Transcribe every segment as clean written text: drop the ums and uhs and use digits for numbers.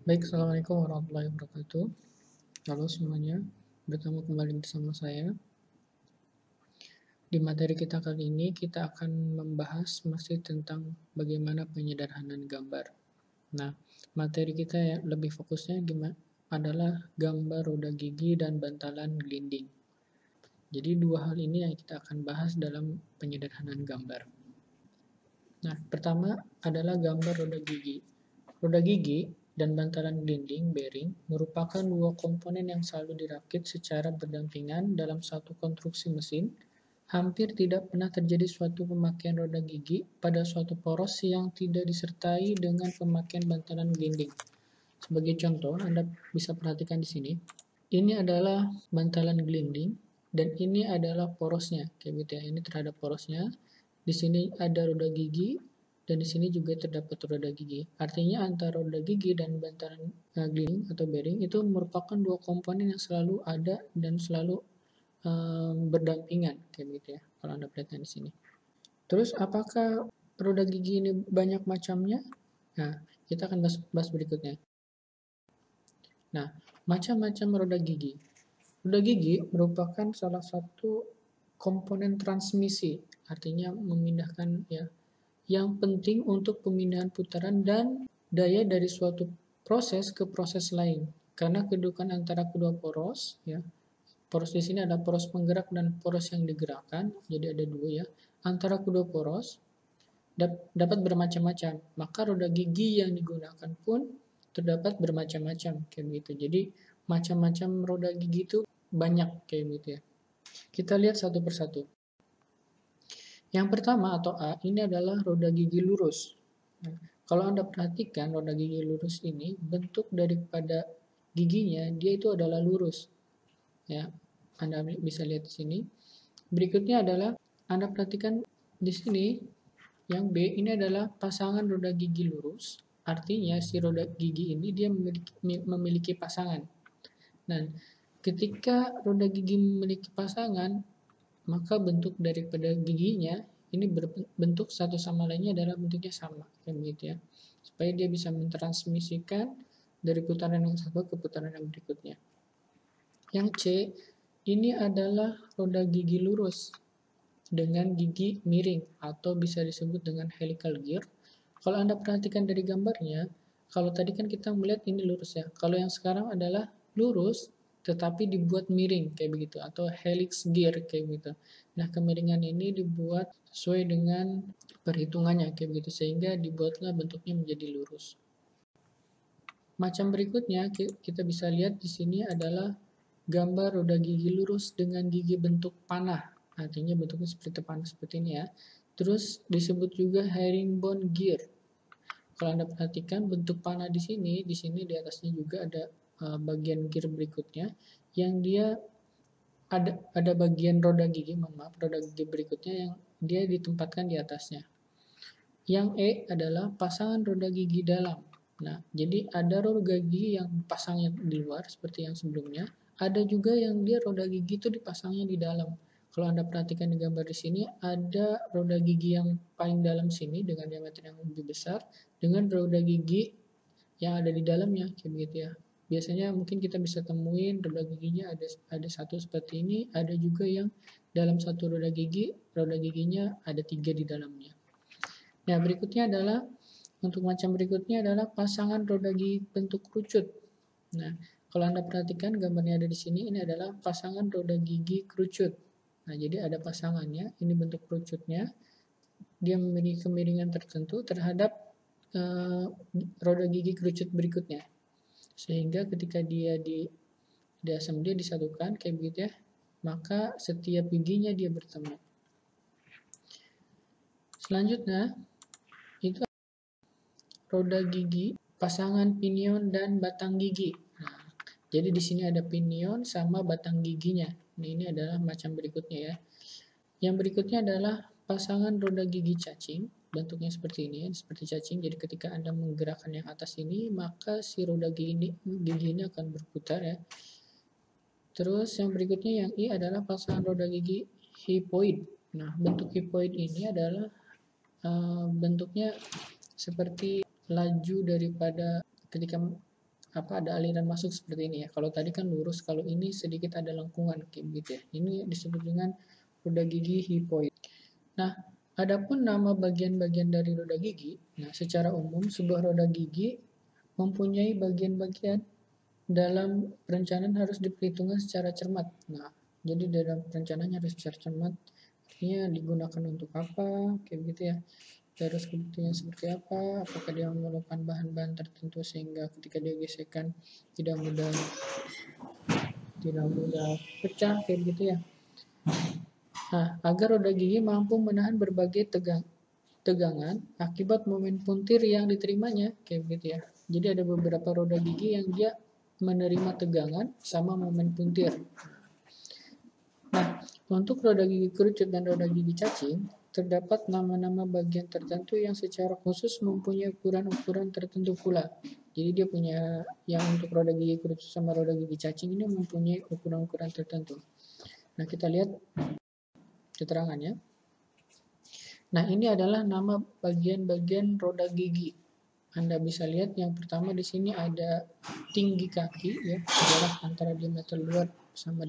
Baik, Assalamualaikum warahmatullahi wabarakatuh. Halo semuanya, bertemu kembali bersama saya. Di materi kita kali ini, kita akan membahas masih tentang bagaimana penyederhanaan gambar. Nah, materi kita yang lebih fokusnya adalah gambar roda gigi dan bantalan gelinding. Jadi dua hal ini yang kita akan bahas dalam penyederhanaan gambar. Nah, pertama adalah gambar roda gigi. Roda gigi dan bantalan gelinding bearing merupakan dua komponen yang selalu dirakit secara berdampingan dalam satu konstruksi mesin. Hampir tidak pernah terjadi suatu pemakaian roda gigi pada suatu poros yang tidak disertai dengan pemakaian bantalan gelinding. Sebagai contoh, Anda bisa perhatikan di sini. Ini adalah bantalan gelinding dan ini adalah porosnya, kayak gitu ya. Ini terhadap porosnya. Di sini ada roda gigi dan di sini juga terdapat roda gigi. Artinya antara roda gigi dan bantalan gelinding atau bearing itu merupakan dua komponen yang selalu ada dan selalu berdampingan, kayak gitu ya. Kalau Anda perhatikan di sini. Terus apakah roda gigi ini banyak macamnya? Nah, kita akan bahas berikutnya. Nah, macam-macam roda gigi. Roda gigi merupakan salah satu komponen transmisi, artinya memindahkan ya, yang penting untuk pemindahan putaran dan daya dari suatu proses ke proses lain. Karena kedudukan antara kedua poros, ya, poros di sini ada poros penggerak dan poros yang digerakkan, jadi ada dua ya. Antara kedua poros dapat bermacam-macam. Maka roda gigi yang digunakan pun terdapat bermacam-macam kayak gitu. Jadi macam-macam roda gigi itu banyak kayak gitu ya. Kita lihat satu persatu. Yang pertama atau A ini adalah roda gigi lurus. Nah, kalau Anda perhatikan roda gigi lurus ini bentuk daripada giginya dia itu adalah lurus. Ya, Anda bisa lihat di sini. Berikutnya adalah Anda perhatikan di sini yang B ini adalah pasangan roda gigi lurus. Artinya si roda gigi ini dia memiliki pasangan. Nah, ketika roda gigi memiliki pasangan, maka bentuk daripada giginya ini berbentuk satu sama lainnya adalah bentuknya sama, kayak begitu ya. Supaya dia bisa mentransmisikan dari putaran yang satu ke putaran yang berikutnya. Yang C, ini adalah roda gigi lurus dengan gigi miring atau bisa disebut dengan helical gear. Kalau Anda perhatikan dari gambarnya, kalau tadi kan kita melihat ini lurus ya. Kalau yang sekarang adalah lurus tetapi dibuat miring kayak begitu atau helix gear kayak begitu. Nah, kemiringan ini dibuat sesuai dengan perhitungannya kayak begitu sehingga dibuatlah bentuknya menjadi lurus. Macam berikutnya kita bisa lihat di sini adalah gambar roda gigi lurus dengan gigi bentuk panah. Artinya bentuknya seperti panah seperti ini ya. Terus disebut juga herringbone gear. Kalau Anda perhatikan bentuk panah di sini di atasnya juga ada bagian gear berikutnya yang dia ada bagian roda gigi, roda gigi berikutnya yang dia ditempatkan di atasnya. Yang E adalah pasangan roda gigi dalam. Nah, jadi ada roda gigi yang pasangnya di luar seperti yang sebelumnya, ada juga yang dia roda gigi itu dipasangnya di dalam. Kalau Anda perhatikan di gambar di sini, ada roda gigi yang paling dalam sini dengan diameter yang lebih besar, dengan roda gigi yang ada di dalamnya, kayak begitu ya. Biasanya mungkin kita bisa temuin roda giginya ada satu seperti ini, ada juga yang dalam satu roda giginya ada 3 di dalamnya. Nah, berikutnya adalah untuk macam berikutnya adalah pasangan roda gigi bentuk kerucut. Nah, kalau Anda perhatikan gambarnya ada di sini, ini adalah pasangan roda gigi kerucut. Nah, jadi ada pasangannya, ini bentuk kerucutnya. Dia memiliki kemiringan tertentu terhadap roda gigi kerucut berikutnya. Sehingga ketika dia asam dia disatukan kayak begitu ya, maka setiap giginya dia bertemu. Selanjutnya itu roda gigi, pasangan pinion dan batang gigi. Nah, jadi di sini ada pinion sama batang giginya. Nah, ini adalah macam berikutnya ya. Yang berikutnya adalah pasangan roda gigi cacing. Bentuknya seperti ini, seperti cacing. Jadi ketika Anda menggerakkan yang atas ini, maka si roda gigi ini akan berputar ya. Terus yang berikutnya yang I adalah pasangan roda gigi hipoid. Nah, bentuk hipoid ini adalah bentuknya seperti laju daripada ketika ada aliran masuk seperti ini ya. Kalau tadi kan lurus, kalau ini sedikit ada lengkungan kayak gitu ya. Ini disebut dengan roda gigi hipoid. Nah, adapun nama bagian-bagian dari roda gigi, nah secara umum sebuah roda gigi mempunyai bagian-bagian dalam perencanaan harus diperhitungkan secara cermat. Nah, jadi dalam perencanaan harus secara cermat, artinya digunakan untuk apa, kayak gitu ya. Terus kebutuhannya seperti apa, apakah dia memerlukan bahan-bahan tertentu sehingga ketika dia gesekan tidak mudah pecah kayak gitu ya. Nah, agar roda gigi mampu menahan berbagai tegangan akibat momen puntir yang diterimanya kayak gitu ya. Jadi ada beberapa roda gigi yang dia menerima tegangan sama momen puntir. Nah, untuk roda gigi kerucut dan roda gigi cacing, terdapat nama-nama bagian tertentu yang secara khusus mempunyai ukuran-ukuran tertentu pula. Jadi dia punya yang untuk roda gigi kerucut sama roda gigi cacing ini mempunyai ukuran-ukuran tertentu. Nah, kita lihat keterangannya. Nah, ini adalah nama bagian-bagian roda gigi. Anda bisa lihat yang pertama di sini ada tinggi kaki ya, jarak antara diameter luar sama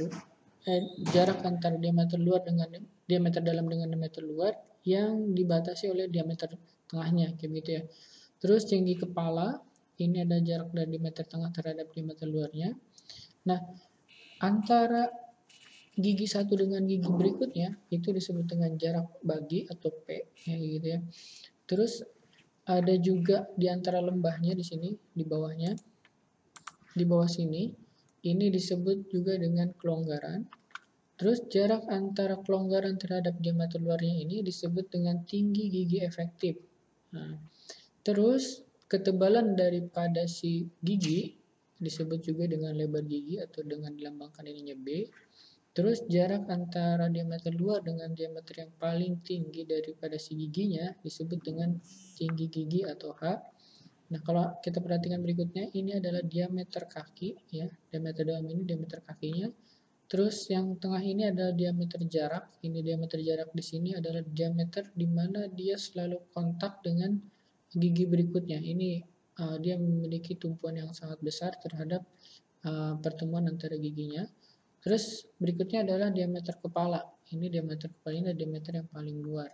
jarak antara diameter luar dengan diameter dalam dengan diameter luar yang dibatasi oleh diameter tengahnya kayak gitu ya. Terus tinggi kepala, ini ada jarak dari diameter tengah terhadap diameter luarnya. Nah, antara gigi satu dengan gigi berikutnya itu disebut dengan jarak bagi atau P ya gitu ya. Terus ada juga di antara lembahnya di sini di bawahnya. Di bawah sini ini disebut juga dengan kelonggaran. Terus jarak antara kelonggaran terhadap diameter luarnya ini disebut dengan tinggi gigi efektif. Nah, terus ketebalan daripada si gigi disebut juga dengan lebar gigi atau dengan dilambangkan ininya B. Terus jarak antara diameter luar dengan diameter yang paling tinggi daripada si giginya disebut dengan tinggi gigi atau H. Nah, kalau kita perhatikan berikutnya, ini adalah diameter kaki, ya. Diameter dalam ini diameter kakinya. Terus yang tengah ini adalah diameter jarak. Ini diameter jarak di sini adalah diameter di mana dia selalu kontak dengan gigi berikutnya. Ini dia memiliki tumpuan yang sangat besar terhadap pertemuan antara giginya. Terus berikutnya adalah diameter kepala. Ini diameter kepala ini adalah diameter yang paling luar.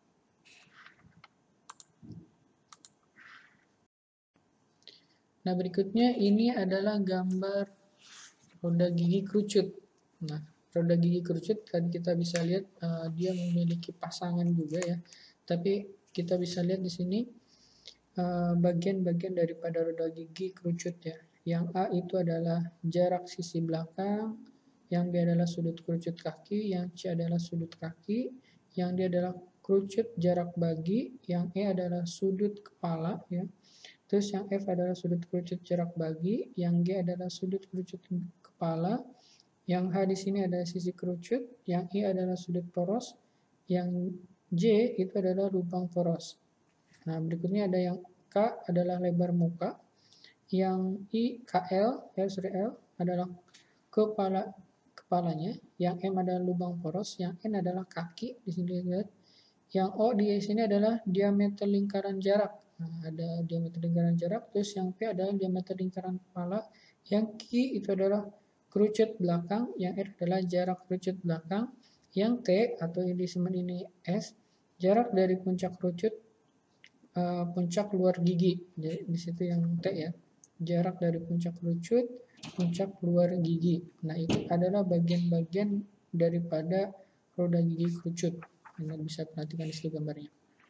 Nah, berikutnya ini adalah gambar roda gigi kerucut. Nah, roda gigi kerucut kan kita bisa lihat dia memiliki pasangan juga ya. Tapi kita bisa lihat di sini bagian-bagian daripada roda gigi kerucut ya. Yang A itu adalah jarak sisi belakang, yang B adalah sudut kerucut kaki, yang C adalah sudut kaki, yang D adalah kerucut jarak bagi, yang E adalah sudut kepala ya. Terus yang F adalah sudut kerucut jarak bagi, yang G adalah sudut kerucut kepala, yang H di sini adalah sisi kerucut, yang I adalah sudut poros, yang J itu adalah lubang poros. Nah, berikutnya ada yang K adalah lebar muka, yang I L adalah kepalanya, yang M adalah lubang poros, yang N adalah kaki di sini lihat. Yang O di sini adalah diameter lingkaran jarak. Nah, ada diameter lingkaran jarak, terus yang P adalah diameter lingkaran kepala, yang Q itu adalah kerucut belakang, yang R adalah jarak kerucut belakang, yang T atau yang disebut ini S, jarak dari puncak kerucut puncak luar gigi. Jadi, di situ yang T ya. Jarak dari puncak kerucut, puncak luar gigi. Nah, itu adalah bagian-bagian daripada roda gigi kerucut. Anda bisa perhatikan di situ gambarnya.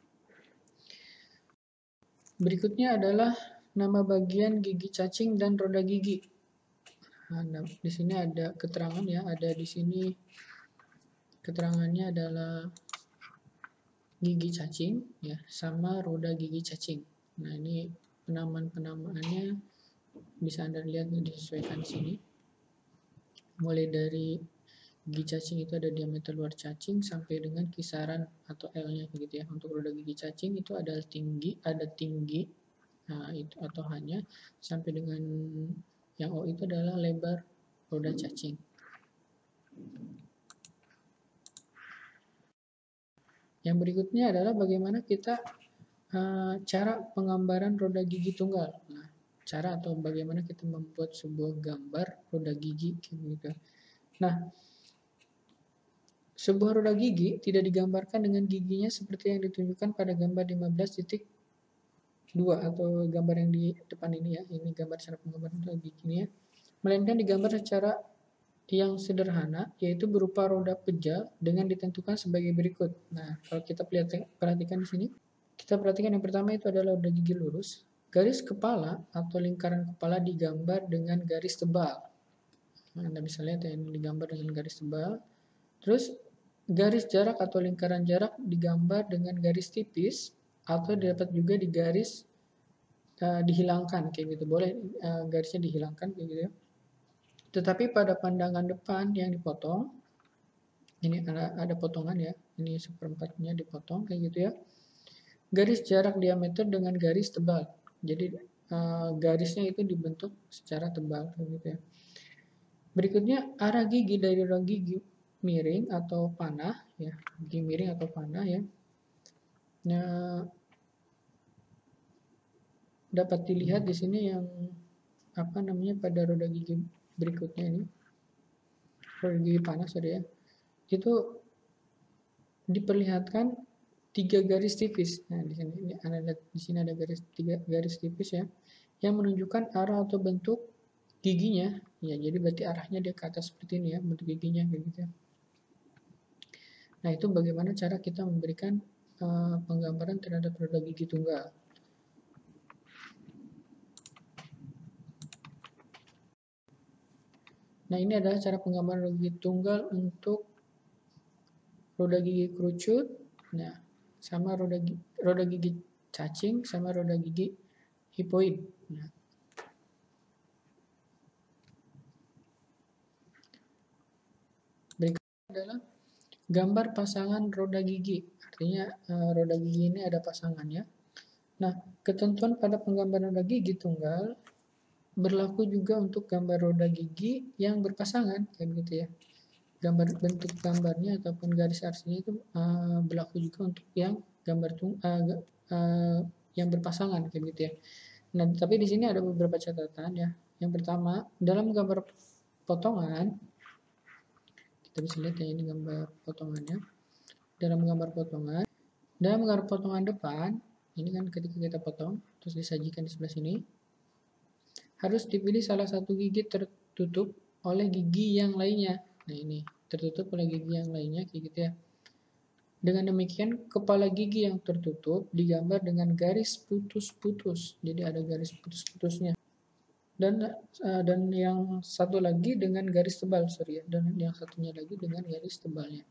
Berikutnya adalah nama bagian gigi cacing dan roda gigi. Nah, di sini ada keterangan ya, ada di sini keterangannya adalah gigi cacing ya sama roda gigi cacing. Nah, ini penamaan-penamaannya bisa Anda lihat disesuaikan di sini. Mulai dari gigi cacing itu ada diameter luar cacing sampai dengan kisaran atau L-nya begitu ya. Untuk roda gigi cacing itu ada tinggi, nah itu atau hanya sampai dengan yang O itu adalah lebar roda cacing. Yang berikutnya adalah bagaimana kita cara penggambaran roda gigi tunggal. Nah, cara atau bagaimana kita membuat sebuah gambar roda gigi gitu. Nah, sebuah roda gigi tidak digambarkan dengan giginya seperti yang ditunjukkan pada gambar 15.2 atau gambar yang di depan ini ya. Ini gambar cara penggambaran roda giginya. Melainkan digambar secara yang sederhana, yaitu berupa roda pejal dengan ditentukan sebagai berikut. Nah, kalau kita perhatikan di sini, kita perhatikan yang pertama itu adalah roda gigi lurus. Garis kepala atau lingkaran kepala digambar dengan garis tebal. Nah, Anda bisa lihat ya, ini digambar dengan garis tebal. Terus garis jarak atau lingkaran jarak digambar dengan garis tipis atau dapat juga di garis dihilangkan kayak gitu. Boleh garisnya dihilangkan kayak gitu ya. Tetapi pada pandangan depan yang dipotong, ini ada potongan ya, ini seperempatnya dipotong kayak gitu ya. Garis jarak diameter dengan garis tebal. Jadi garisnya itu dibentuk secara tebal kayak gitu ya. Berikutnya arah gigi dari roda gigi miring atau panah ya, gigi miring atau panah ya. Nah, dapat dilihat di sini yang apa namanya pada roda gigi berikutnya ini, roda gigi panah sorry ya, itu diperlihatkan 3 garis tipis. Nah, di sini ada tiga garis tipis ya, yang menunjukkan arah atau bentuk giginya. Ya, jadi berarti arahnya dia ke atas seperti ini ya, bentuk giginya kayak gitu ya. Nah, itu bagaimana cara kita memberikan penggambaran terhadap roda gigi tunggal. Nah, ini adalah cara penggambaran roda gigi tunggal untuk roda gigi kerucut. Nah, sama roda gigi cacing sama roda gigi hipoid. Nah, berikutnya adalah gambar pasangan roda gigi. Artinya roda gigi ini ada pasangannya. Nah, ketentuan pada penggambaran roda gigi tunggal berlaku juga untuk gambar roda gigi yang berpasangan, kayak begitu ya. Bentuk gambarnya ataupun garis arsinya itu berlaku juga untuk yang gambar yang berpasangan, kayak gitu ya. Nah, tapi di sini ada beberapa catatan ya. Yang pertama, dalam gambar potongan, kita bisa lihat ya, ini gambar potongannya. Dalam gambar potongan depan, ini kan ketika kita potong, terus disajikan di sebelah sini, harus dipilih salah satu gigi tertutup oleh gigi yang lainnya. Nah, ini tertutup oleh gigi yang lainnya, kayak gitu ya. Dengan demikian, kepala gigi yang tertutup digambar dengan garis putus-putus. Jadi ada garis putus-putusnya. Dan yang satu lagi dengan garis tebal, sorry ya. Dan yang satunya lagi dengan garis tebalnya.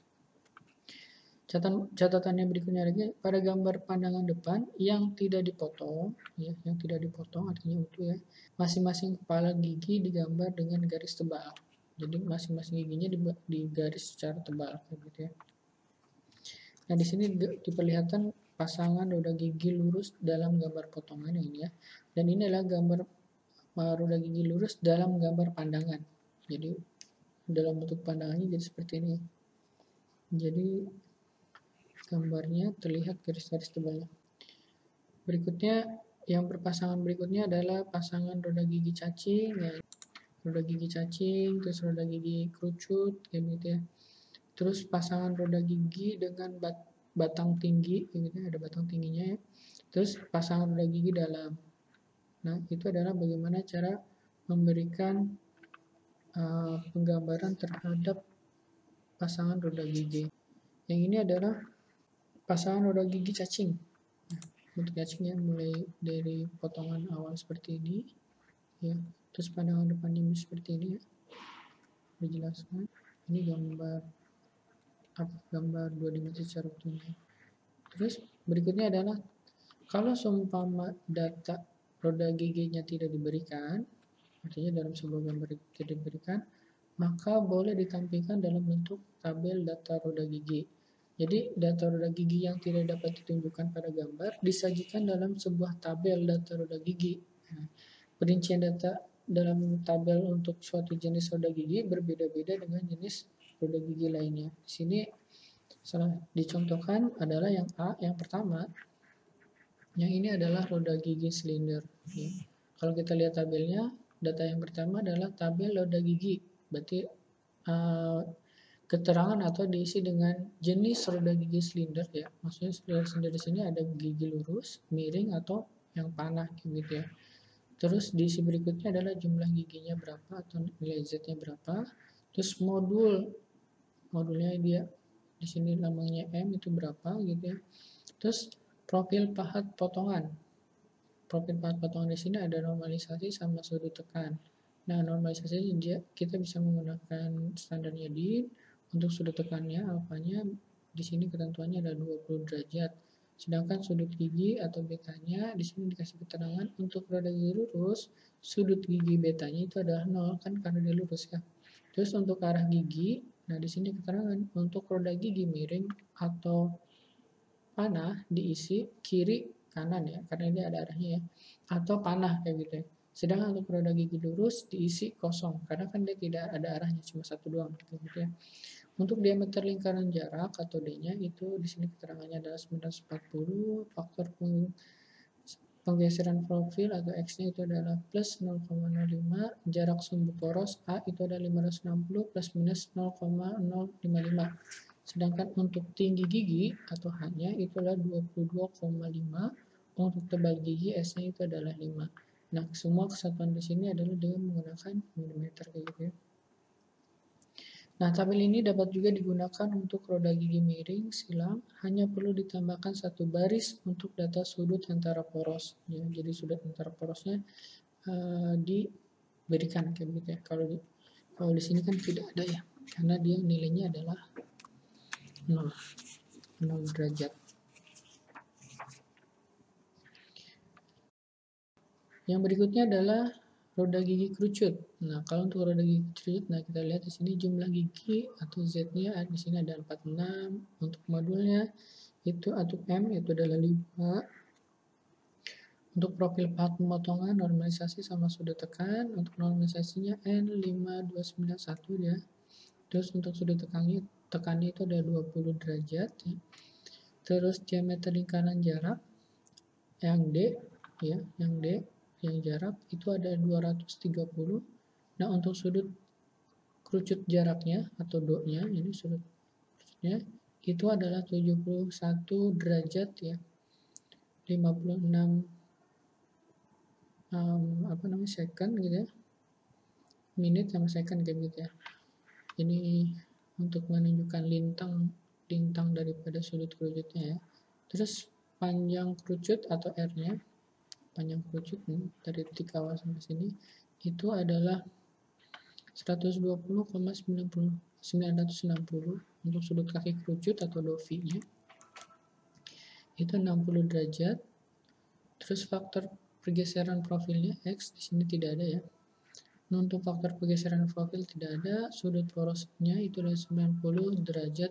Catatannya berikutnya lagi, pada gambar pandangan depan yang tidak dipotong, ya, yang tidak dipotong artinya utuh ya, masing-masing kepala gigi digambar dengan garis tebal. Jadi masing-masing giginya digaris secara tebal, gitu ya. Nah, di sini diperlihatkan pasangan roda gigi lurus dalam gambar potongan ini ya. Dan ini adalah gambar roda gigi lurus dalam gambar pandangan. Jadi dalam bentuk pandangannya jadi seperti ini. Jadi gambarnya terlihat garis-garis tebalnya. Berikutnya, yang berpasangan berikutnya adalah pasangan roda gigi cacing, ya. Roda gigi cacing, terus roda gigi kerucut, kayak gitu ya. Terus pasangan roda gigi dengan batang tinggi, kayak gitu ya, ada batang tingginya ya. Terus pasangan roda gigi dalam. Nah, itu adalah bagaimana cara memberikan penggambaran terhadap pasangan roda gigi. Yang ini adalah pasangan roda gigi cacing. Nah, bentuk cacingnya mulai dari potongan awal seperti ini, ya. Terus pandangan depannya seperti ini, ya. Dijelaskan. Ini gambar dua dimensi secara utuhnya. Terus berikutnya adalah kalau seumpama data roda giginya tidak diberikan, artinya dalam sebuah gambar tidak diberikan, maka boleh ditampilkan dalam bentuk tabel data roda gigi. Jadi data roda gigi yang tidak dapat ditunjukkan pada gambar disajikan dalam sebuah tabel data roda gigi. Nah, perincian data dalam tabel untuk suatu jenis roda gigi berbeda-beda dengan jenis roda gigi lainnya. Di sini salah dicontohkan adalah yang A, yang pertama. Yang ini adalah roda gigi silinder. Ya. kalau kita lihat tabelnya, data yang pertama adalah tabel roda gigi. Berarti keterangan atau diisi dengan jenis roda gigi silinder ya. Maksudnya silinder di sini ada gigi lurus, miring atau yang panah gitu ya. Terus diisi berikutnya adalah jumlah giginya berapa atau nilai Z-nya berapa. Terus modulnya dia di sini namanya M itu berapa gitu ya. Terus profil pahat potongan. Profil pahat potongan di sini ada normalisasi sama sudut tekan. Nah, normalisasi kita bisa menggunakan standarnya di untuk sudut tekannya alfanya di sini ketentuannya ada 20 derajat. Sedangkan sudut gigi atau betanya di sini dikasih keterangan untuk roda gigi lurus, sudut gigi betanya itu adalah 0 kan karena dia lurus ya. Terus untuk arah gigi, nah di sini keterangan untuk roda gigi miring atau panah diisi kiri kanan ya, karena ini ada arahnya ya, atau panah kayak gitu ya. Sedangkan untuk roda gigi lurus diisi kosong, karena kan dia tidak ada arahnya, cuma satu doang kayak gitu ya. Untuk diameter lingkaran jarak atau D-nya itu di sini keterangannya adalah 940, faktor penggeseran profil atau X-nya itu adalah plus 0,05, jarak sumbu poros A itu ada 560 plus minus 0,055. Sedangkan untuk tinggi gigi atau H-nya itu adalah 22,5, untuk tebal gigi S-nya itu adalah 5. Nah, semua kesatuan di sini adalah dengan menggunakan milimeter kayak gitu ya. Nah, tabel ini dapat juga digunakan untuk roda gigi miring, silang, hanya perlu ditambahkan satu baris untuk data sudut antara poros. Ya, jadi sudut antara porosnya diberikan kayak gitu ya. Kalau di sini kan tidak ada ya, karena dia nilainya adalah 0, 0 derajat. Yang berikutnya adalah roda gigi kerucut. Nah, kalau untuk roda gigi kerucut, nah kita lihat di sini jumlah gigi atau Z-nya di sini ada 46. Untuk modulnya itu atau M itu adalah 5. Untuk profil pahat pemotongan normalisasi sama sudut tekan, untuk normalisasinya N5291 ya. Terus untuk sudut tekannya itu ada 20 derajat ya. Terus diameter lingkaran jarak yang D ya, yang jarak itu ada 230. Nah, untuk sudut kerucut jaraknya atau do-nya, ini sudut kerucutnya itu adalah 71 derajat ya. 56 second gitu ya. Menit sama second kayak gitu ya. Ini untuk menunjukkan lintang daripada sudut kerucutnya ya. Terus panjang kerucut atau R-nya, panjang kerucut dari titik awal sampai sini itu adalah 120,960 untuk sudut kaki kerucut atau dovi-nya itu 60 derajat. Terus faktor pergeseran profilnya X di sini tidak ada ya. Nah, untuk faktor pergeseran profil tidak ada, sudut porosnya itu adalah 90 derajat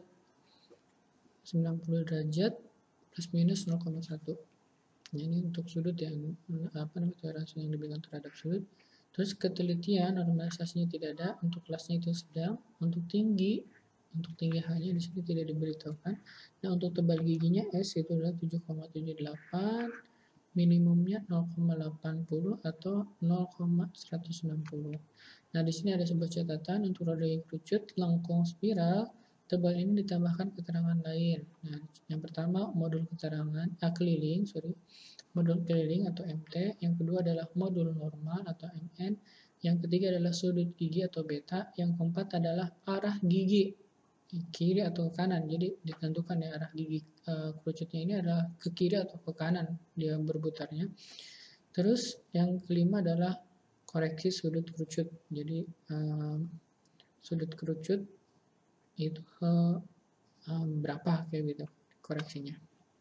plus minus 0,1. Nah, ini untuk sudut yang toleransi yang diberikan terhadap sudut. Terus ketelitian normalisasinya tidak ada, untuk kelasnya itu sedang, untuk tinggi H-nya di sini tidak diberitahukan. Nah, untuk tebal giginya S itu adalah 7,78, minimumnya 0,80 atau 0,160. Nah, di sini ada sebuah catatan untuk roda gigi kerucut lengkung spiral. Tebal ini ditambahkan keterangan lain. Nah, yang pertama modul keterangan modul keliling atau MT. Yang kedua adalah modul normal atau MN. Yang ketiga adalah sudut gigi atau beta. Yang keempat adalah arah gigi kiri atau ke kanan. Jadi ditentukan ya arah gigi kerucutnya ini adalah ke kiri atau ke kanan dia berputarnya. Terus yang kelima adalah koreksi sudut kerucut. Jadi sudut kerucut itu berapa kayak gitu koreksinya.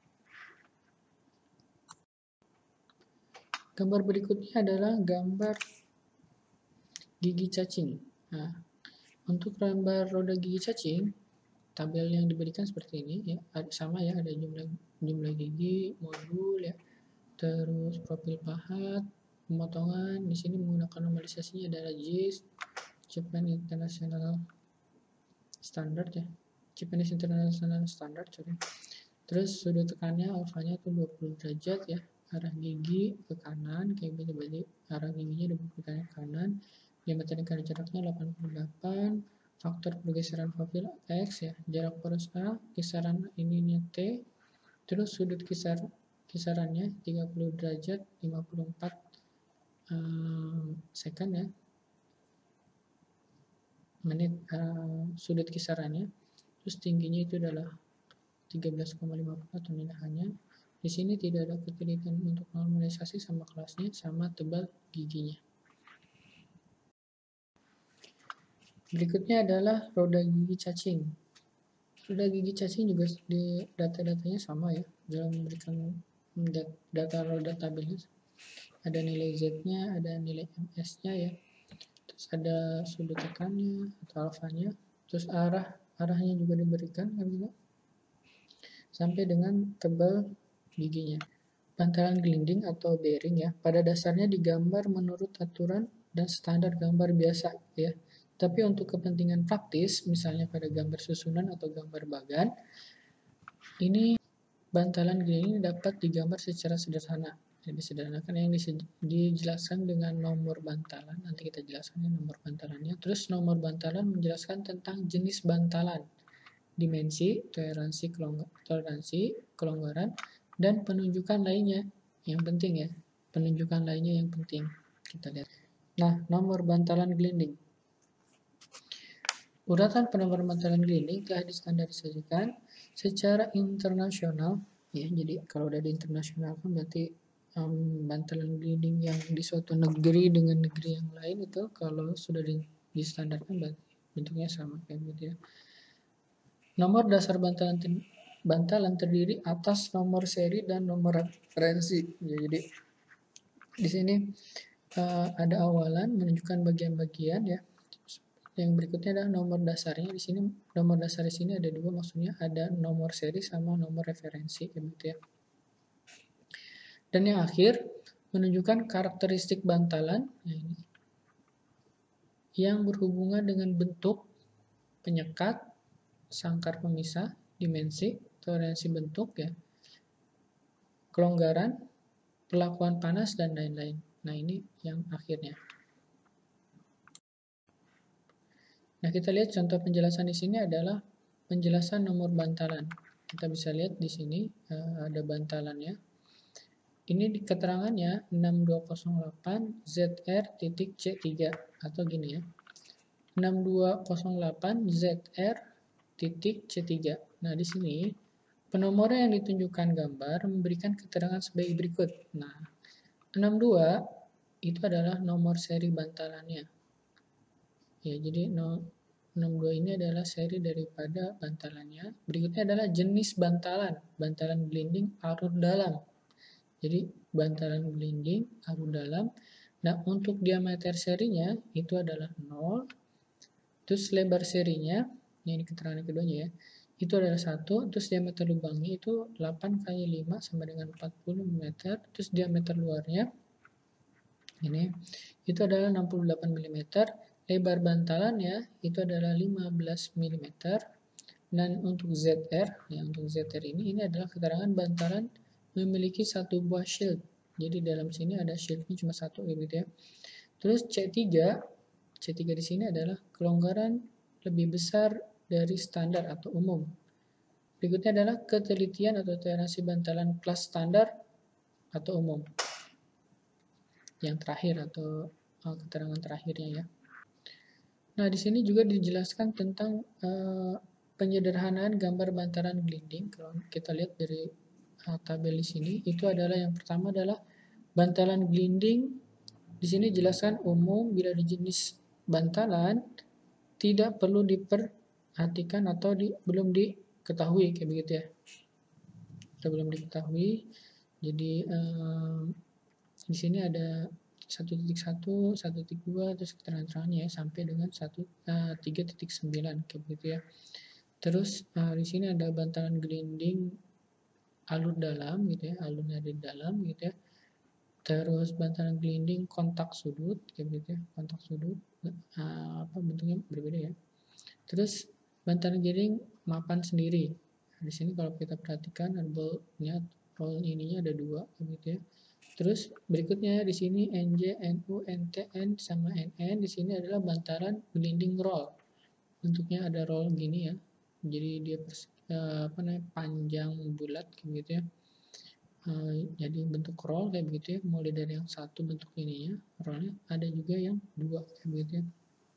Gambar berikutnya adalah gambar gigi cacing. Nah, untuk gambar roda gigi cacing, tabel yang diberikan seperti ini ya, sama ya, ada jumlah gigi, modul ya, terus profil pahat, pemotongan. Di sini menggunakan normalisasinya adalah JIS, Japan International Standard ya, Japanese International Standard sorry. Terus sudut tekannya alfanya itu 20 derajat ya, arah gigi ke kanan kayak gitu, berarti arah giginya dibuka ke kanan. Diameter lingkaran jaraknya 88, faktor pergeseran profil X ya, jarak poros A, kisaran ininya T, terus sudut kisarannya 30 derajat 54 second ya, menit sudut kisarannya, terus tingginya itu adalah 13,50 atau nilainya. Di sini tidak ada ketelitian untuk normalisasi sama kelasnya, sama tebal giginya. Berikutnya adalah roda gigi cacing. Roda gigi cacing juga di data-datanya sama ya, dalam memberikan data roda tabelnya. Ada nilai Z-nya, ada nilai MS-nya ya. Terus ada sudut tekannya atau alfanya. Terus arahnya juga diberikan kan juga. Sampai dengan tebal giginya. Bantalan gelinding atau bearing ya, pada dasarnya digambar menurut aturan dan standar gambar biasa ya. Tapi untuk kepentingan praktis, misalnya pada gambar susunan atau gambar bagan, ini bantalan gelinding dapat digambar secara sederhana. Jadi sederhanakan yang dijelaskan dengan nomor bantalan, nanti kita jelaskan nomor bantalannya. Terus nomor bantalan menjelaskan tentang jenis bantalan, dimensi, toleransi, kelonggaran, dan penunjukan lainnya yang penting ya, penunjukan lainnya yang penting kita lihat. Nah, nomor bantalan gelinding. Uratan penomor bantalan gelinding telah distandarisasikan secara internasional ya. Jadi kalau udah di internasional kan berarti bantalan gelinding yang di suatu negeri dengan negeri yang lain itu kalau sudah distandarkan berarti bentuknya sama kayak gitu ya. Nomor dasar bantalan terdiri atas nomor seri dan nomor referensi. Ya, jadi di sini ada awalan menunjukkan bagian-bagian ya. Yang berikutnya adalah nomor dasarnya. Di sini nomor dasar di sini ada dua, maksudnya ada nomor seri sama nomor referensi gitu ya. Dan yang akhir menunjukkan karakteristik bantalan yang berhubungan dengan bentuk, penyekat, sangkar pemisah, dimensi, toleransi bentuk ya, kelonggaran, perlakuan panas, dan lain-lain. Nah, ini yang akhirnya. Nah, kita lihat contoh penjelasan di sini adalah penjelasan nomor bantalan. Kita bisa lihat di sini ada bantalannya. Ini di keterangannya 6208 ZR.C3 atau gini ya. 6208 ZR.C3. Nah, di sini penomoran yang ditunjukkan gambar memberikan keterangan sebagai berikut. Nah, 62 itu adalah nomor seri bantalannya. Ya, jadi 62 ini adalah seri daripada bantalannya. Berikutnya adalah jenis bantalan. Bantalan gelinding arus dalam. Jadi bantalan gelinding arus dalam. Nah, untuk diameter serinya itu adalah 0. Terus lebar serinya, ini keterangan keduanya ya, itu adalah 1. Terus diameter lubangnya itu 8 kali 5 sama dengan 40 meter. Terus diameter luarnya ini itu adalah 68 mm. Lebar bantalannya itu adalah 15 mm. Dan untuk ZR, ya untuk ZR ini adalah keterangan bantalan memiliki satu buah shield. Jadi dalam sini ada shieldnya cuma satu gitu ya. Terus C3 di sini adalah kelonggaran lebih besar dari standar atau umum. Berikutnya adalah ketelitian atau toleransi bantalan kelas standar atau umum. Yang terakhir atau keterangan terakhirnya ya. Nah, di sini juga dijelaskan tentang penyederhanaan gambar bantalan gelinding. Kalau kita lihat dari tabel di sini, itu adalah yang pertama adalah bantalan gelinding. Di sini jelaskan umum bila di jenis bantalan tidak perlu diperhatikan atau belum diketahui kayak begitu ya. Kita belum diketahui. Jadi di sini ada 1.1, 1.2, terus keterangan-keterangannya ya, sampai dengan 3.9 kayak begitu ya. Terus di sini ada bantalan gelinding alur dalam gitu ya, alurnya di dalam gitu ya. Terus bantalan gelinding kontak sudut kayak gitu ya, kontak sudut bentuknya berbeda ya. Terus bantalan gelinding mapan sendiri. Di sini kalau kita perhatikan boltnya, roll ininya ada 2 kayak gitu ya. Terus berikutnya di sini NJ, NU, NT, N sama NN di sini adalah bantalan gelinding roll. Bentuknya ada roll gini ya. Jadi dia panjang bulat kayak gitu ya. Jadi bentuk roll kayak begitu ya. Mulai dari yang satu bentuk ininya rollnya, ada juga yang dua kayak begitu ya.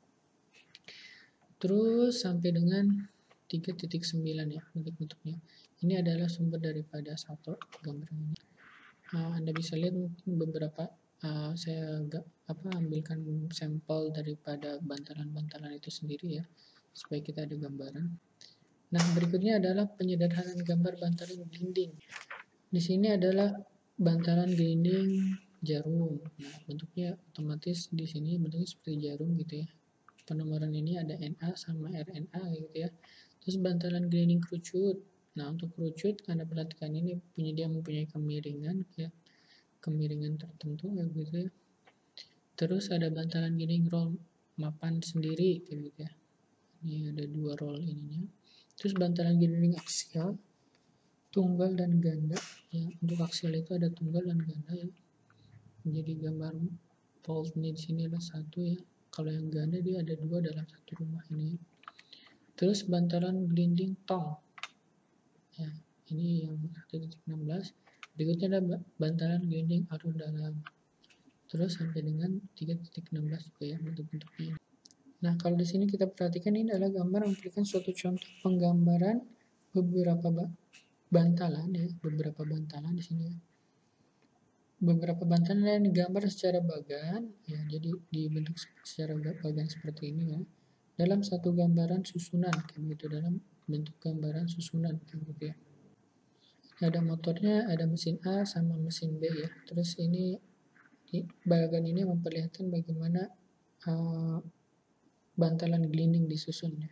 Terus sampai dengan 3.9 ya bentuk-bentuknya. Ini adalah sumber daripada satu gambar ini. Anda bisa lihat mungkin beberapa saya ambilkan sampel daripada bantalan-bantalan itu sendiri ya, supaya kita ada gambaran. Nah, berikutnya adalah penyederhanaan gambar bantalan dinding. Di sini adalah bantalan dinding jarum. Nah, bentuknya otomatis di sini bentuknya seperti jarum gitu ya. Penomoran ini ada NA sama RNA gitu ya. Terus bantalan dinding kerucut. Nah, untuk kerucut Anda perhatikan ini dia mempunyai kemiringan ya, kemiringan tertentu ya gitu ya. Terus ada bantalan dinding roll mapan sendiri kayak gitu ya. Ini ada dua roll ininya. Terus bantalan dinding aksial, tunggal dan ganda ya. Untuk aksial itu ada tunggal dan ganda ya. Jadi gambar faultnya di sini adalah satu ya. Kalau yang ganda dia ada dua dalam satu rumah ini. Terus bantalan dinding tong ya, ini yang 1.16. Berikutnya ada bantalan dinding arus dalam. Terus sampai dengan 3.16 juga ya bentuk-bentuknya. Nah, kalau di sini kita perhatikan ini adalah gambar memberikan suatu contoh penggambaran beberapa bantalan ya, beberapa bantalan di sini ya. Beberapa bantalan yang digambar secara bagan ya, jadi dibentuk secara bagan seperti ini ya. Dalam satu gambaran susunan kayak gitu, dalam bentuk gambaran susunan kayak gitu ya. Ada motornya, ada mesin A sama mesin B ya. Terus ini bagan ini memperlihatkan bagaimana bantalan gelinding disusunnya.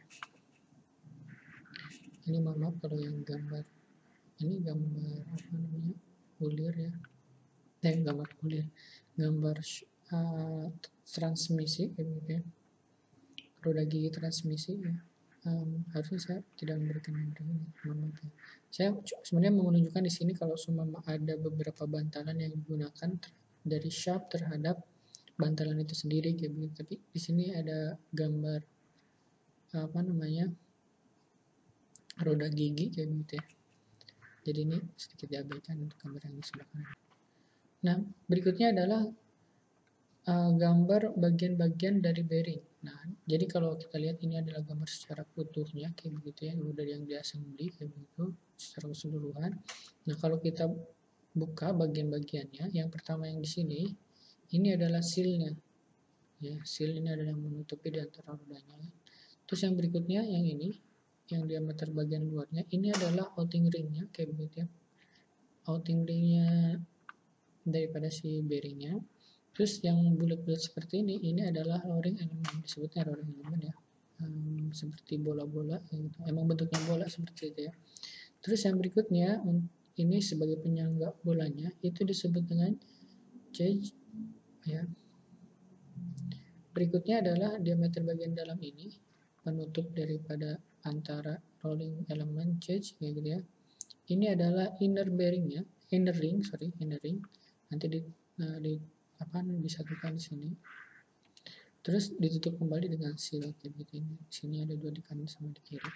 Ini mohon maaf kalau yang gambar ini gambar apa namanya bulir ya, gambar bulir, gambar transmisi kayak gitu ya, roda gigi transmisi ya. Harusnya saya tidak memberikan gambar ini, mohon maaf ya. Saya sebenarnya menunjukkan di sini kalau semua ada beberapa bantalan yang digunakan dari shaft terhadap bantalan itu sendiri kayak begitu. Tapi di sini ada gambar apa namanya roda gigi kayak gitu ya. Jadi ini sedikit diabaikan untuk gambar yang di sebelah kanan. Nah, berikutnya adalah gambar bagian-bagian dari bearing. Nah, jadi kalau kita lihat ini adalah gambar secara utuhnya kayak begitu ya, udah yang diassembly kayak begitu secara keseluruhan. Nah, kalau kita buka bagian-bagiannya, yang pertama yang di sini ini adalah seal-nya. Ya, seal ini adalah yang menutupi di antara rodanya. Terus yang berikutnya yang ini, yang diameter bagian luarnya, ini adalah outing ring-nya kayak begitu ya. Outing ring-nya daripada si bearingnya. Terus yang bulat-bulat seperti ini adalah rolling element, disebutnya rolling element ya. Seperti bola-bola gitu. Emang bentuknya bola seperti itu ya. Terus yang berikutnya ini sebagai penyangga bolanya itu disebut dengan cage ya. Berikutnya adalah diameter bagian dalam ini, penutup daripada antara rolling element cage kayak gitu ya. Ini adalah inner bearingnya, inner ring. Nanti disatukan di sini. Terus ditutup kembali dengan seal kayak gitu ini. Di sini ada dua di kanan sama di kiri.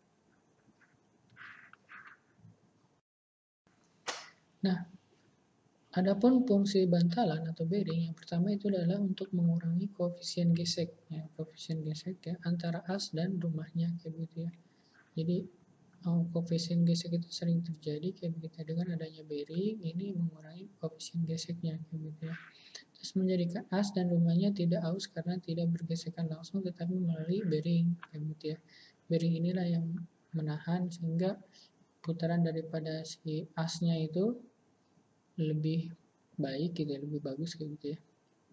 Nah, adapun fungsi bantalan atau bearing yang pertama itu adalah untuk mengurangi koefisien gesek ya, antara as dan rumahnya kayak gitu ya. Jadi koefisien gesek itu sering terjadi kayak begitu dengan adanya bearing ini mengurangi koefisien geseknya kayak gitu ya. Terus menjadikan as dan rumahnya tidak aus karena tidak bergesekan langsung tetapi melalui bearing kayak gitu ya. Bearing inilah yang menahan sehingga putaran daripada si asnya itu lebih baik gitu ya, lebih bagus kayak gitu ya.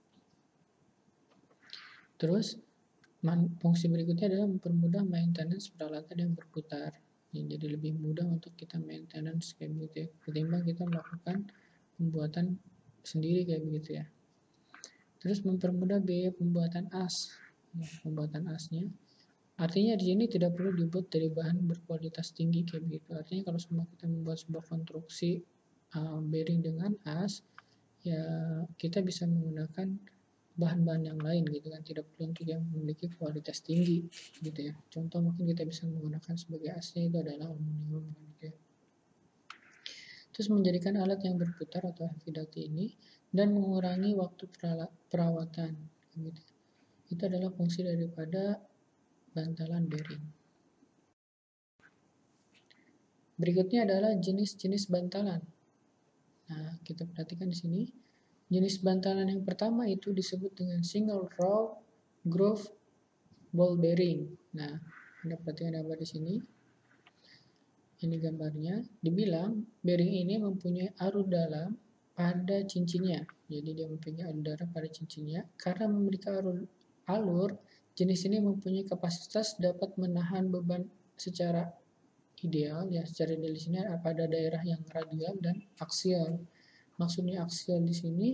Terus fungsi berikutnya adalah mempermudah maintenance peralatan yang berputar. Ya, jadi lebih mudah untuk kita maintenance kayak gitu ya, ketimbang kita melakukan pembuatan sendiri kayak begitu ya. Terus mempermudah biaya pembuatan as. Ya, pembuatan asnya. Artinya di sini tidak perlu dibuat dari bahan berkualitas tinggi kayak begitu. Artinya kalau semua kita membuat sebuah konstruksi bearing dengan as, ya kita bisa menggunakan bahan-bahan yang lain gitu kan, tidak perlu untuk yang memiliki kualitas tinggi gitu ya. Contoh mungkin kita bisa menggunakan sebagai AC itu adalah aluminium gitu ya. Terus menjadikan alat yang berputar atau heavy duty ini dan mengurangi waktu perawatan gitu. Itu adalah fungsi daripada bantalan bearing. Berikutnya adalah jenis-jenis bantalan. Nah, kita perhatikan di sini. Jenis bantalan yang pertama itu disebut dengan single row groove ball bearing. Nah, Anda perhatikan apa di sini? Ini gambarnya. Dibilang bearing ini mempunyai arus dalam pada cincinnya. Jadi dia mempunyai alur dalam pada cincinnya. Karena memiliki alur, jenis ini mempunyai kapasitas dapat menahan beban secara ideal. Ya, secara ideal di sini pada daerah yang radial dan aksial. Maksudnya aksial di sini,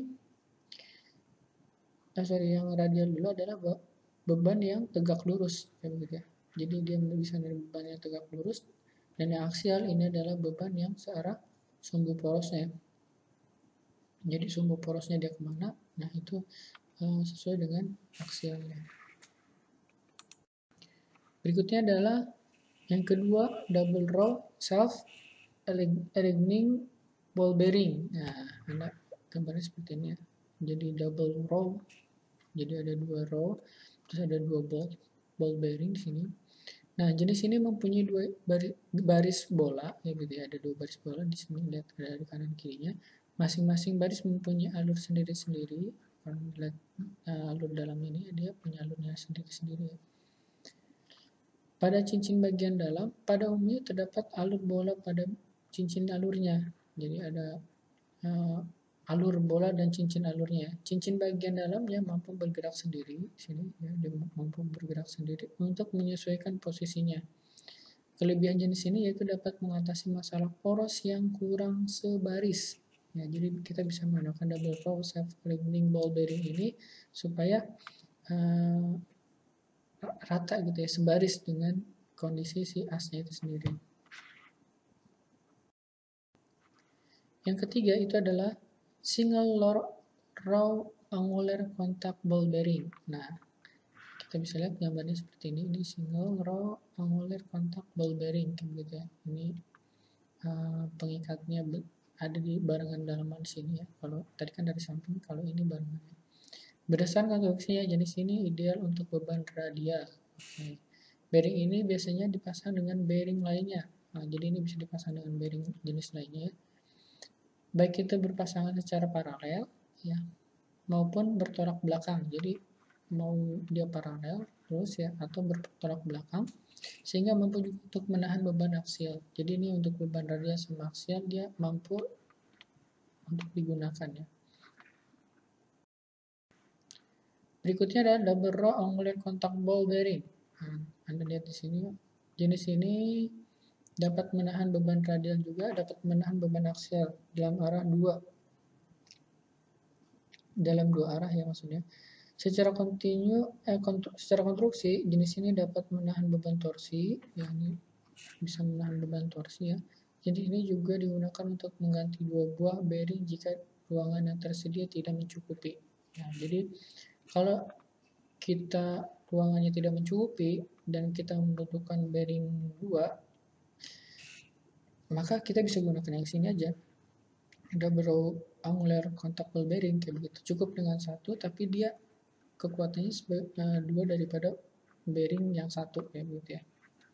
yang radial dulu adalah beban yang tegak lurus, kayak begitu ya. Jadi dia bisa menerima beban yang tegak lurus, dan yang aksial ini adalah beban yang searah sumbu porosnya. Jadi sumbu porosnya dia kemana? Nah itu sesuai dengan aksialnya. Berikutnya adalah yang kedua, double row self aligning ball bearing. Nah, Anda gambarnya seperti ini ya. Jadi double row. Jadi ada dua row, terus ada dua ball bearing di sini. Nah, jenis ini mempunyai dua baris bola, ya gitu ya. Ada dua baris bola di sini, lihat ada di kanan kirinya. Masing-masing baris mempunyai alur sendiri-sendiri. Kalau lihat alur dalam ini, dia punya alurnya sendiri-sendiri ya. Pada cincin bagian dalam, pada umumnya terdapat alur bola pada cincin alurnya. Jadi ada alur bola dan cincin alurnya. Cincin bagian dalamnya mampu bergerak sendiri, sini ya, dia mampu bergerak sendiri untuk menyesuaikan posisinya. Kelebihan jenis ini yaitu dapat mengatasi masalah poros yang kurang sebaris. Ya, jadi kita bisa menggunakan double row self aligning ball bearing ini supaya rata gitu ya, sebaris dengan kondisi si asnya itu sendiri. Yang ketiga itu adalah single row angular contact ball bearing. Nah, kita bisa lihat gambarnya seperti ini. Ini single row angular contact ball bearing gitu ya. Ini pengikatnya ada di barengan dalaman sini ya. Kalau tadi kan dari samping, kalau ini barengannya. Berdasarkan konstruksinya, jenis ini ideal untuk beban radial. Oke. Bearing ini biasanya dipasang dengan bearing lainnya. Nah, jadi ini bisa dipasang dengan bearing jenis lainnya. Baik itu berpasangan secara paralel ya, maupun bertolak belakang. Jadi mau dia paralel terus ya, atau bertolak belakang, sehingga mampu juga untuk menahan beban aksial. Jadi ini untuk beban radial sama aksial dia mampu untuk digunakan ya. Berikutnya adalah double row angular contact ball bearing. Nah, Anda lihat di sini, jenis ini dapat menahan beban radial juga, dapat menahan beban aksial dalam arah dua arah ya maksudnya. Secara secara konstruksi jenis ini dapat menahan beban torsi, ya ini bisa menahan beban torsi ya. Jadi ini juga digunakan untuk mengganti dua buah bearing jika ruangan yang tersedia tidak mencukupi. Nah, jadi kalau kita ruangannya tidak mencukupi dan kita membutuhkan bearing dua, maka kita bisa gunakan yang sini aja. Double angular contact ball bearing kayak begitu. Cukup dengan satu, tapi dia kekuatannya dua daripada bearing yang satu kayak begitu ya.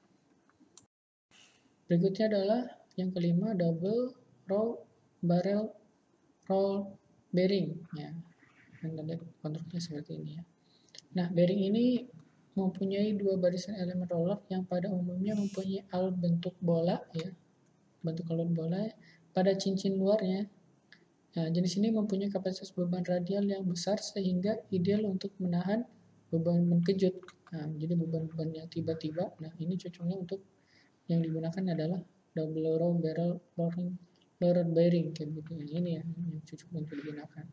Berikutnya adalah yang kelima, double row barrel roll bearing ya. Anda lihat konstruksinya seperti ini ya. Nah, bearing ini mempunyai dua barisan elemen roller yang pada umumnya mempunyai alur bentuk bola ya, bentuk alur bola pada cincin luarnya. Nah, jenis ini mempunyai kapasitas beban radial yang besar sehingga ideal untuk menahan beban kejut. Nah, jadi beban-beban yang tiba-tiba. Nah, ini cocoknya untuk yang digunakan adalah double row barrel loaded bearing kayak gitu. Ini ya yang cocok untuk digunakan.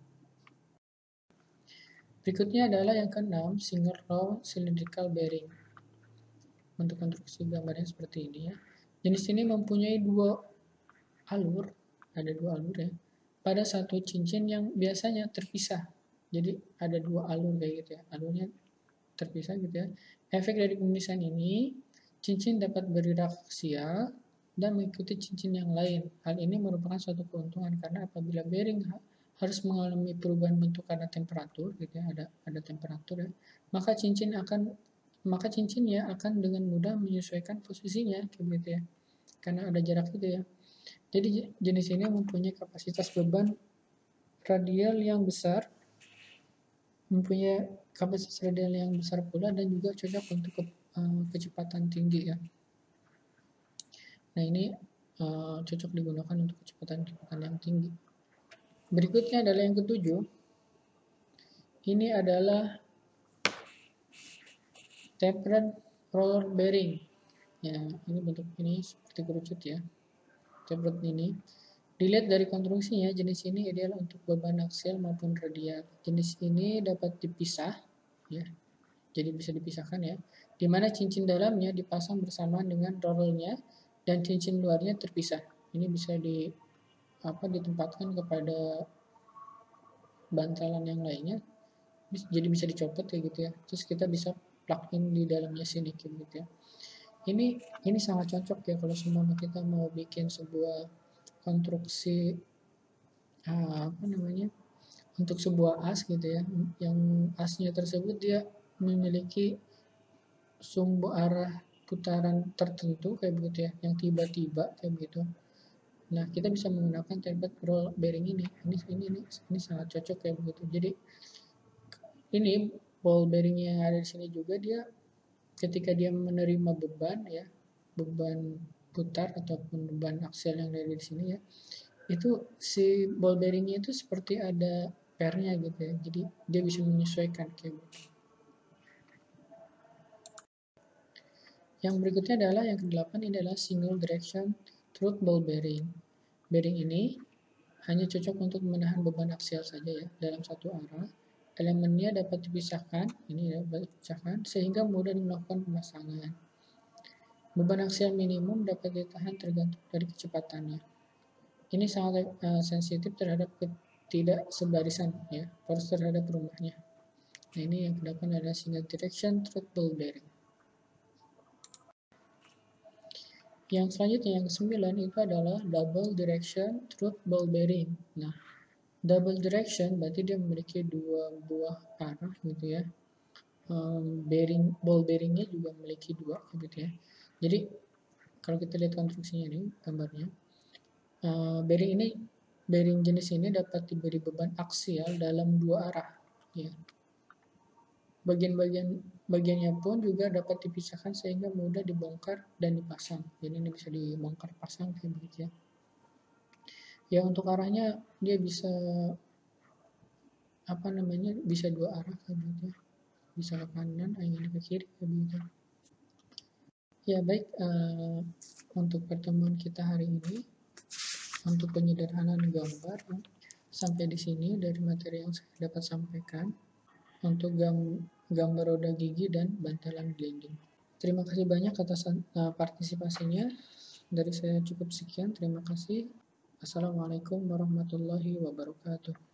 Berikutnya adalah yang keenam, single row cylindrical bearing. Untuk konstruksi gambarnya seperti ini ya. Jenis ini mempunyai dua alur, ada dua alur ya. pada satu cincin yang biasanya terpisah. Jadi ada dua alur kayak gitu ya, alurnya terpisah gitu ya. Efek dari pemisahan ini, cincin dapat bergerak aksial dan mengikuti cincin yang lain. Hal ini merupakan suatu keuntungan karena apabila bearing harus mengalami perubahan bentuk karena temperatur gitu ya, ada temperatur ya, maka cincinnya akan dengan mudah menyesuaikan posisinya gitu ya. Karena ada jarak itu ya. Jadi jenis ini mempunyai kapasitas beban radial yang besar, mempunyai kapasitas radial yang besar pula dan juga cocok untuk kecepatan tinggi ya. Nah ini cocok digunakan untuk kecepatan yang tinggi. Berikutnya adalah yang ketujuh. Ini adalah tapered roller bearing. Ya, ini bentuk ini seperti kerucut ya. Tapered ini. Dilihat dari konstruksinya, jenis ini ideal untuk beban aksial maupun radial. Jenis ini dapat dipisah, ya. Jadi bisa dipisahkan ya. Di mana cincin dalamnya dipasang bersamaan dengan rollnya dan cincin luarnya terpisah. Ini bisa ditempatkan kepada bantalan yang lainnya. Jadi bisa dicopot kayak gitu ya. Terus kita bisa plug in di dalamnya sini kayak gitu ya. Ini sangat cocok ya kalau semua kita mau bikin sebuah konstruksi apa namanya, untuk sebuah as gitu ya, yang asnya tersebut dia memiliki sumbu arah putaran tertentu kayak begitu ya, yang tiba-tiba kayak begitu. Nah kita bisa menggunakan template roll bearing ini sangat cocok kayak begitu. Jadi ini ball bearing yang ada di sini juga dia ketika dia menerima beban ya, beban putar ataupun beban aksial yang dari di sini ya, itu si ball bearingnya itu seperti ada pairnya gitu ya, jadi dia bisa menyesuaikan kayak gitu. Yang berikutnya adalah yang kedelapan, ini adalah single direction through ball bearing. Bearing ini hanya cocok untuk menahan beban aksial saja ya dalam satu arah. Elemennya dapat dipisahkan, ini dapat dipisahkan sehingga mudah melakukan pemasangan. Beban aksial minimum dapat ditahan tergantung dari kecepatannya. Ini sangat sensitif terhadap ketidaksebarisan ya, force terhadap rumahnya. Nah ini yang kedelapan adalah single direction through ball bearing. Yang selanjutnya yang kesembilan itu adalah double direction through ball bearing. Nah, double direction berarti dia memiliki dua buah arah gitu ya. Ball bearingnya juga memiliki dua gitu ya. Jadi kalau kita lihat konstruksinya ini gambarnya, bearing jenis ini dapat diberi beban aksial dalam dua arah ya. Bagiannya pun juga dapat dipisahkan sehingga mudah dibongkar dan dipasang. Jadi ini bisa dibongkar pasang kayak begitu ya. Ya untuk arahnya dia bisa bisa dua arah kayak begitu ya. Bisa ke kanan, angin ke kiri kayak begitu. Ya baik, untuk pertemuan kita hari ini untuk penyederhanaan gambar sampai di sini dari materi yang saya dapat sampaikan untuk gambar roda gigi dan bantalan gliding. Terima kasih banyak atas partisipasinya. Dari saya cukup sekian. Terima kasih. Assalamualaikum warahmatullahi wabarakatuh.